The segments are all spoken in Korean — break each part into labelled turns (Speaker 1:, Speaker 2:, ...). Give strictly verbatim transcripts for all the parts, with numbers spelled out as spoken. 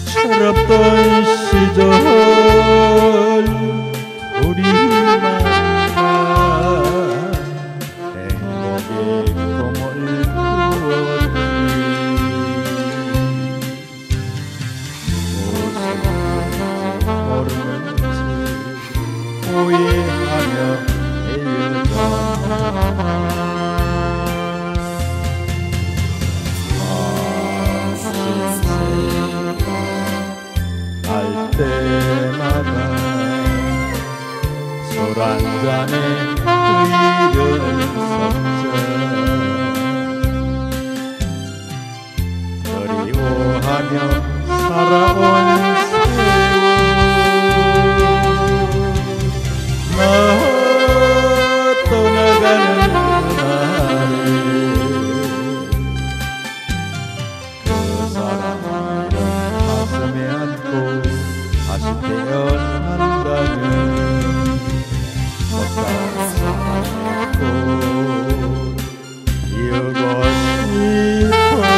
Speaker 1: 철없던 시절 우리 만나 행복의 꿈을 꾸었니. 무슨 모르는지 후회하며 헤어졌나. 할 때마다 술 한잔에 의를 섞자. 그리워하며 살아온 세월 나 떠나가는 그날에 그 사람을 가슴에 안고 다시 태어난다면 꽃다운 사랑의 꽃 피우고 싶어요.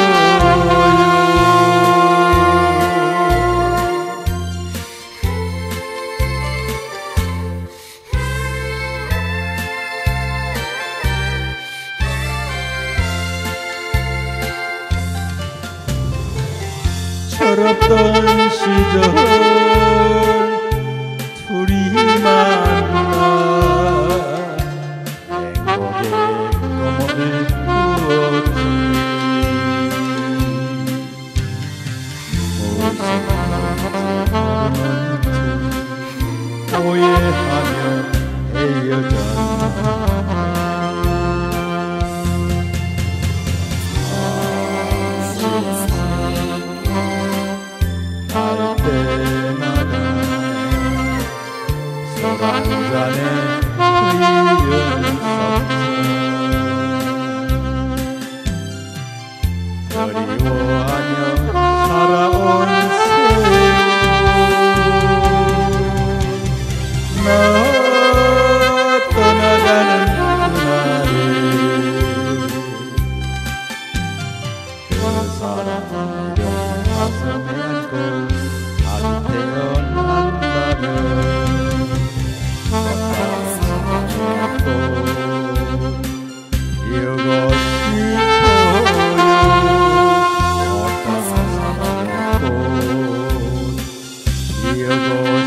Speaker 1: 철없던 시절 둘이 만나 행복의 꿈을 꾸었지. 무슨 모르는지 오해하며 헤어졌나. 술 한잔에 의를 섞자. 그리워하며 살아온 세월 나 떠나가는 그날에 그 사람을 가슴에 안고 다시 태어난다면 피우고 싶어요. 꽃 피우고